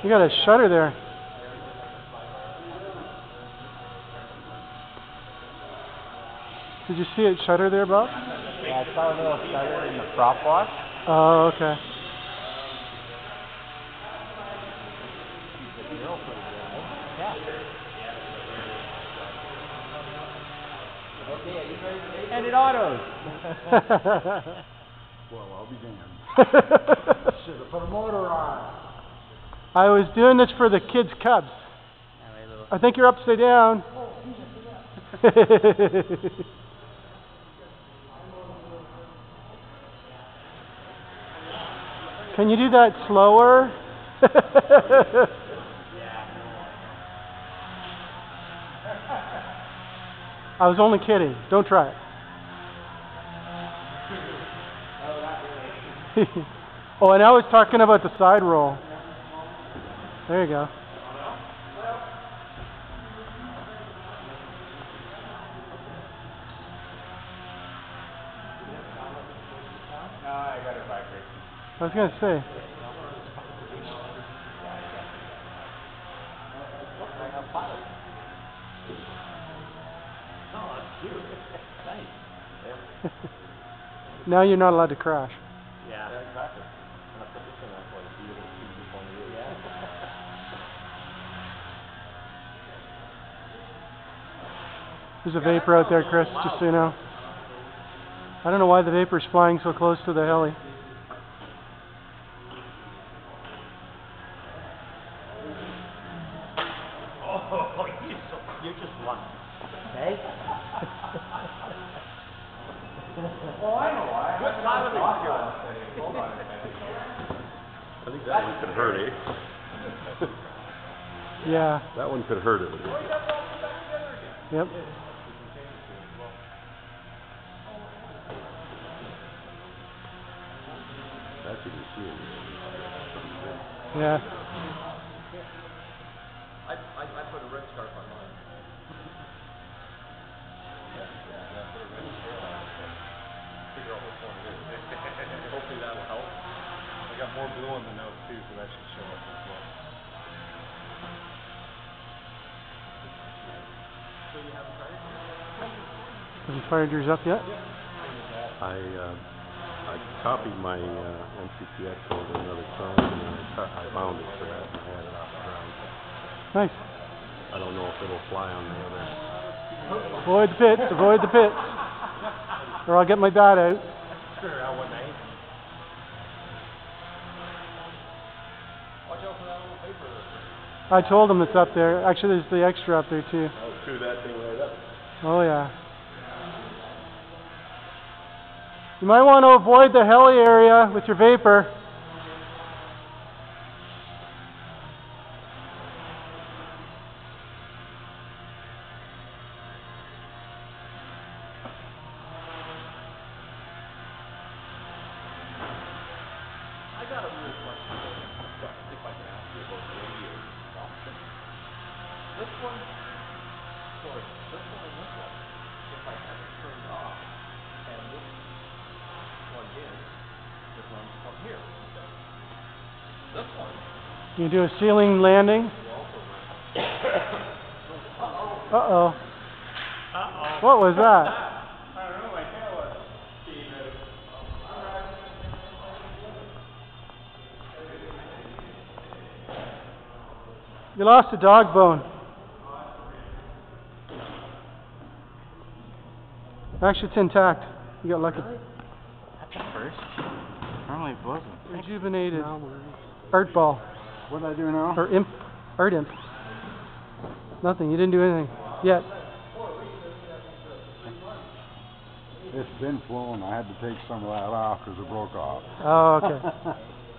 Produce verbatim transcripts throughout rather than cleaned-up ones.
You got a shutter there. Did you see it shutter there, Bob? Yeah, I saw a little shutter in the prop wash. Oh, okay. And it autos. Well, I'll be damned. Should have put a motor on. I was doing this for the kids' cubs. I think you're upside down. Can you do that slower? I was only kidding. Don't try it. Oh, and I was talking about the side roll. There you go. I was going to say. Now you're not allowed to crash. Yeah, exactly. I'm gonna put this in that way so you can see before you. Yeah. There's a vapor out there, Chris, just so you know. I don't know why the vapor's flying so close to the heli. Oh, you're, so, you're just lucky. Okay? Oh, I know why. What time of the year? Hold on a minute. I think that one could hurt, eh? Yeah. That one could hurt it a bit. Yep. That's you can see it. Yeah. I, I, I put a red scarf on mine. Figure out which one it is. Hopefully that'll help. I got more blue on the nose too, so that should show up as well. So you haven't tried it? Have you fired yours up yet? I uh, I copied my uh, M C P X over another time, and then I, cut, I bound it for that, and I had it off the ground. Nice. I don't know if it'll fly on the other. Avoid the pits, avoid the pits. Or I'll get my bat out. Sure, out one night. Watch out for that little paper. I told him it's up there. Actually, there's the extra up there too. I'll chew that thing right up. Oh yeah. You might want to avoid the heli area with your vapor. I got a real question. If I can ask you about the radio option. This one, sorry, this one and this one, if I have it turned off, and this plugged in, it runs from here. This one. You do a ceiling landing. Uh-oh. Uh-oh. Uh-oh. What was that? I don't know, my tail was came out. You lost a dog bone. Actually, it's intact. You got lucky. That's a first. Normally it wasn't. Rejuvenated. Art ball. What did I do now? Or imp. Art imp. Nothing. You didn't do anything. Yet. It's been flown. I had to take some of that off because it broke off. Oh, okay.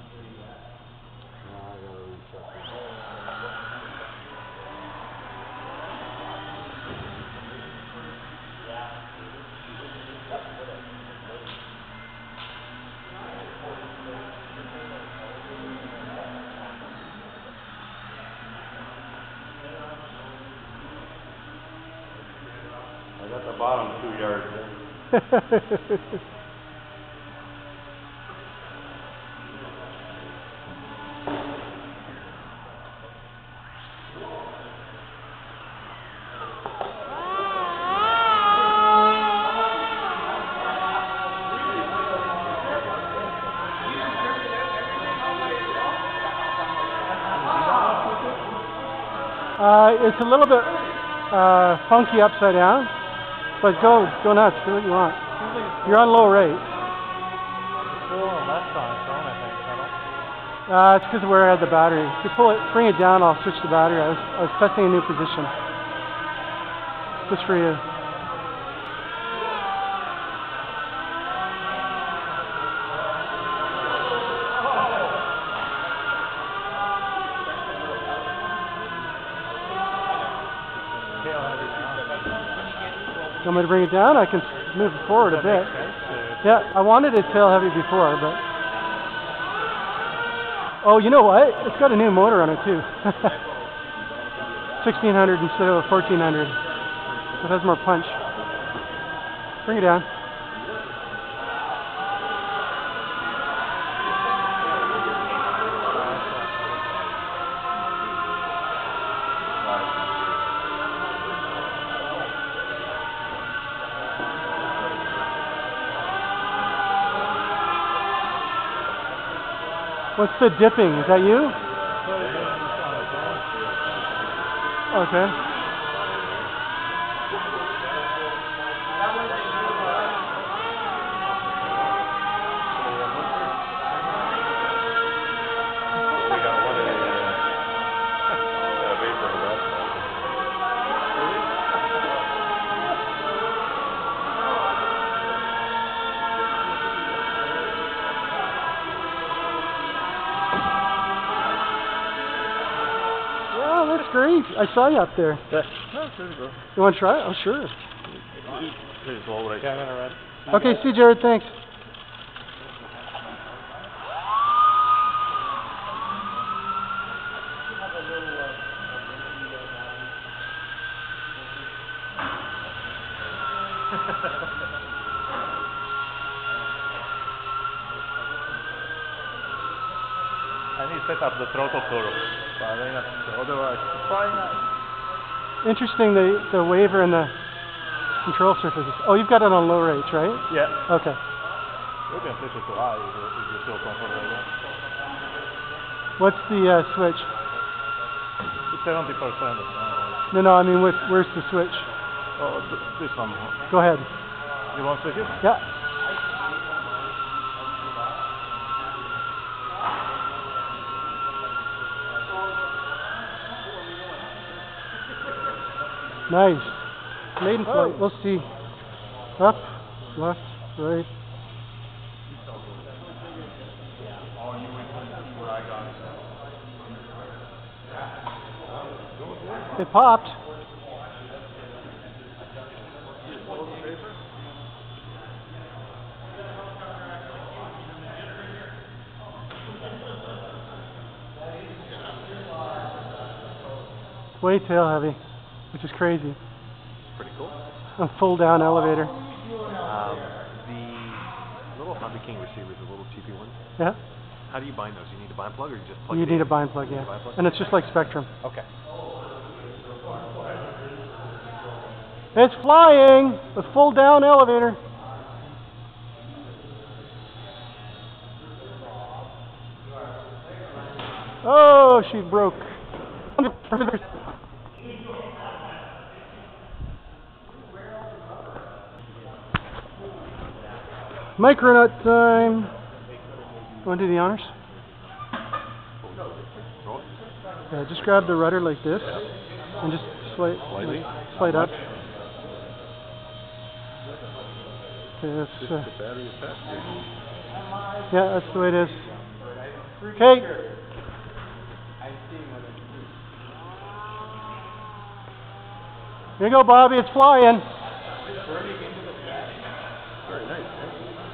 I got the bottom two yards in. Uh, it's a little bit uh, funky upside down, but go go nuts, do what you want. You're on low rate. Uh, it's because of where I had the battery. If you pull it, bring it down, I'll switch the battery. I was, I was testing a new position. Just for you. You want me to bring it down? I can move it forward a bit. Yeah, I wanted it tail heavy before, but... Oh, you know what? It's got a new motor on it too. sixteen hundred instead of a fourteen hundred. It has more punch. Bring it down. What's the dipping? Is that you? Okay. Oh, that's great. I saw you up there. Yeah. Oh, there you go. You want to try it? Oh, sure. Pretty slow right there. Okay, see you, Jared. Thanks. I need to set up the throttle curve. Otherwise, fine. Interesting, the, the waver and the control surfaces. Oh, you've got it on low rates, right? Yeah. Okay. You can switch it to high if you, if you feel comfortable. What's the uh, switch? It's seventy percent. No, no, I mean, with, where's the switch? Oh, th this one. Go ahead. You want to switch it? Yeah. Nice. Maiden flight. We'll see. Up, left, right. It popped. It's way tail heavy, which is crazy. Pretty cool. A full down elevator. Um, the little Honda King receivers, the little cheapy ones. Yeah. How do you bind those? You need a bind plug, or you just plug You it need in? a bind plug, yeah. Bind plug? And it's just like Spectrum. Okay. It's flying! A full down elevator. Oh, she broke. Micronaut time. Want to do the honors? Yeah, just grab the rudder like this and just slide, Slightly? slide up. Much? Okay, that's, Just uh, the battery attached here. yeah, that's the way it is. Okay. Here you go, Bobby. It's flying. Very nice, eh?